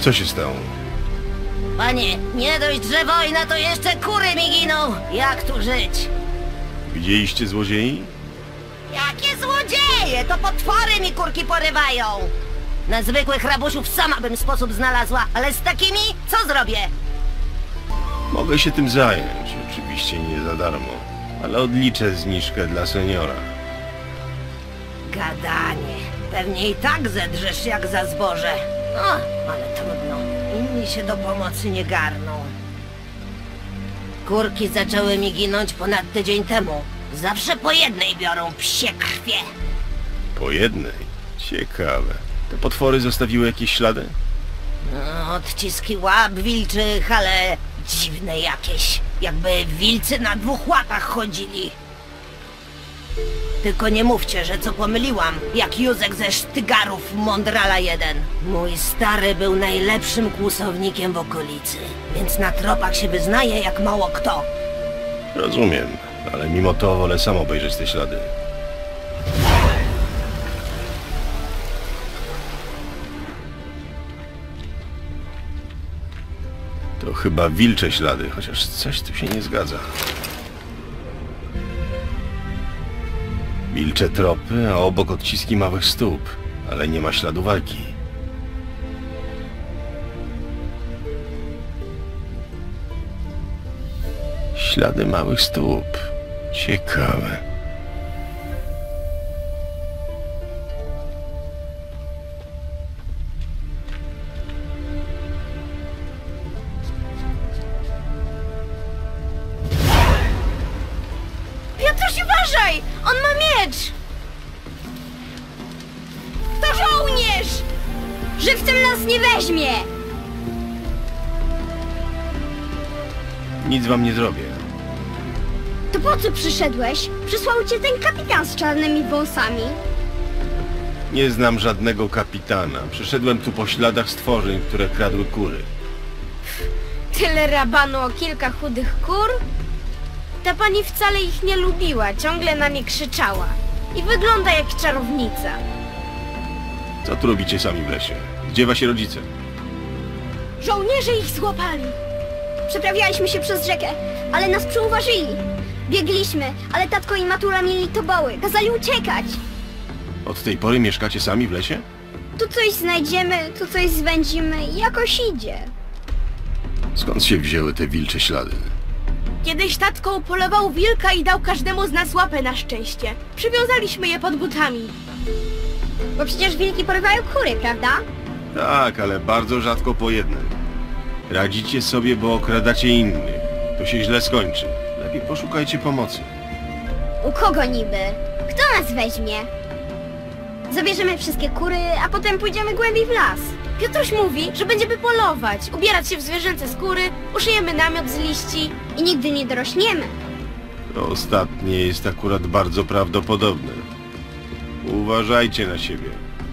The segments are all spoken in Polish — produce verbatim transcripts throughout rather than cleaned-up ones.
Co się stało? Panie, nie dość, że wojna, to jeszcze kury mi giną. Jak tu żyć? Widzieliście złodziei? Jakie złodzieje! To potwory mi kurki porywają! Na zwykłych rabusiów sama bym sposób znalazła, ale z takimi co zrobię? Mogę się tym zająć, oczywiście nie za darmo, ale odliczę zniżkę dla seniora. Gadanie. Pewnie i tak zedrzesz jak za zboże. O, ale trudno. Inni się do pomocy nie garną. Kurki zaczęły mi ginąć ponad tydzień temu. Zawsze po jednej biorą psie krwie. Po jednej? Ciekawe. Te potwory zostawiły jakieś ślady? No, odciski łap wilczych, ale dziwne jakieś. Jakby wilcy na dwóch łapach chodzili. Tylko nie mówcie, że co pomyliłam, jak Józek ze Sztygarów Mondrala jeden. Mój stary był najlepszym kłusownikiem w okolicy, więc na tropach się wyznaje jak mało kto. Rozumiem, ale mimo to wolę sam obejrzeć te ślady. To chyba wilcze ślady, chociaż coś tu się nie zgadza. Wilcze tropy, a obok odciski małych stóp, ale nie ma śladu walki. Ślady małych stóp. Ciekawe. Piotruś, uważaj! On ma miecz! To żołnierz! Żywcem nas nie weźmie! Nic wam nie zrobię. To po co przyszedłeś? Przysłał cię ten kapitan z czarnymi wąsami. Nie znam żadnego kapitana. Przyszedłem tu po śladach stworzeń, które kradły kury. Tyle rabanu o kilka chudych kur? Ta pani wcale ich nie lubiła, ciągle na nie krzyczała. I wygląda jak czarownica. Co tu robicie sami w lesie? Gdzie wasi rodzice? Żołnierze ich złapali. Przeprawialiśmy się przez rzekę, ale nas przeuważyli. Biegliśmy, ale tatko i matura mieli toboły. Kazali uciekać. Od tej pory mieszkacie sami w lesie? Tu coś znajdziemy, tu coś zwędzimy i jakoś idzie. Skąd się wzięły te wilcze ślady? Kiedyś tatko upolował wilka i dał każdemu z nas łapę na szczęście. Przywiązaliśmy je pod butami. Bo przecież wilki porywają kury, prawda? Tak, ale bardzo rzadko po jednym. Radzicie sobie, bo okradacie innych. To się źle skończy. Lepiej poszukajcie pomocy. U kogo niby? Kto nas weźmie? Zabierzemy wszystkie kury, a potem pójdziemy głębiej w las. Piotruś mówi, że będziemy polować, ubierać się w zwierzęce skóry, uszyjemy namiot z liści. I nigdy nie dorośniemy. To ostatnie jest akurat bardzo prawdopodobne. Uważajcie na siebie.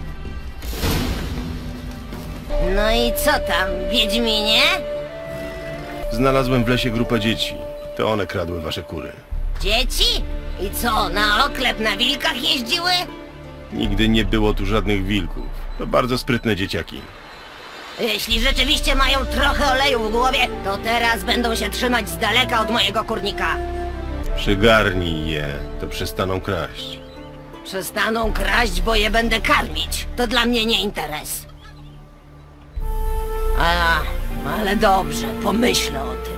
No i co tam, Wiedźminie? Znalazłem w lesie grupę dzieci. To one kradły wasze kury. Dzieci? I co, na oklep na wilkach jeździły? Nigdy nie było tu żadnych wilków. To bardzo sprytne dzieciaki. Jeśli rzeczywiście mają trochę oleju w głowie, to teraz będą się trzymać z daleka od mojego kurnika. Przygarnij je, to przestaną kraść. Przestaną kraść, bo je będę karmić. To dla mnie nie interes. A, ale dobrze, pomyślę o tym.